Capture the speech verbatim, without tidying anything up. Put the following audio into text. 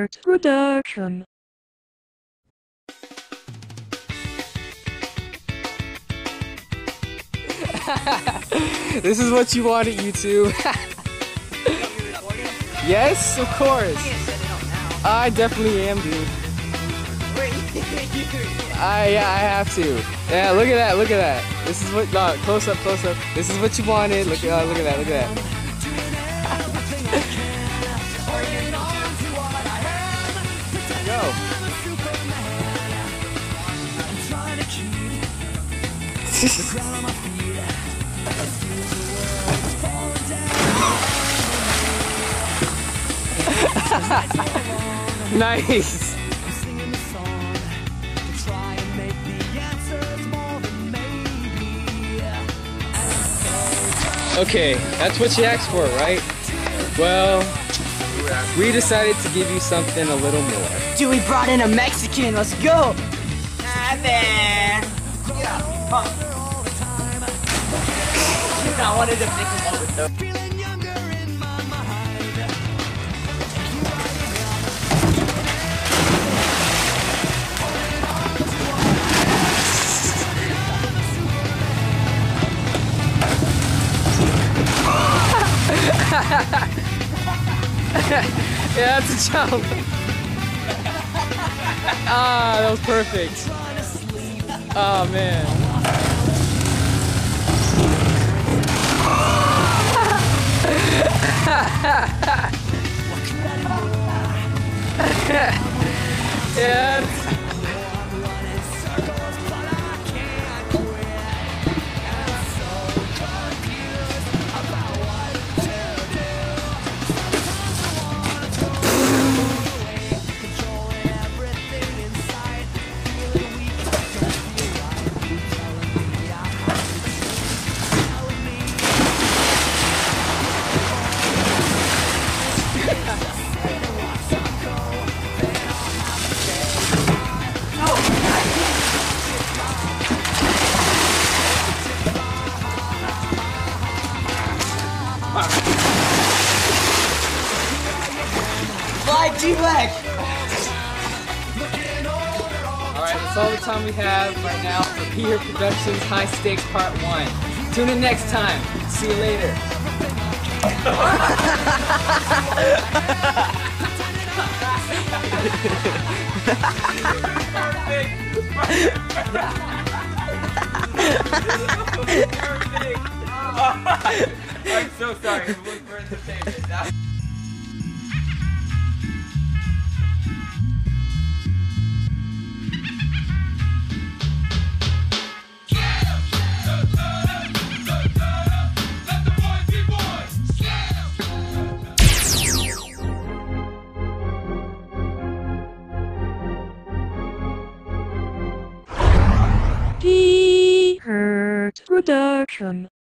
Production. This is what you wanted, YouTube. Yes, of course. I definitely am, dude. I yeah, I have to. Yeah, look at that, look at that. This is what. No, close up, close up. This is what you wanted. Look at, uh, look at that, look at that. Go. Nice. Okay, that's what you asked for, right? Well, we decided to give you something a little more. Dude, we brought in a Mexican. Let's go. Hi there. Yeah. Huh. I wanted to pick him up with those. Yeah, that's a jump. Ah, that was perfect. Oh man. Yeah. Fly G-Leg! Alright, that's all the time we have right now for Peter Productions High Stakes Part one. Tune in next time. See you later. I'm so sorry. We're entertainment. P-Hurt Production.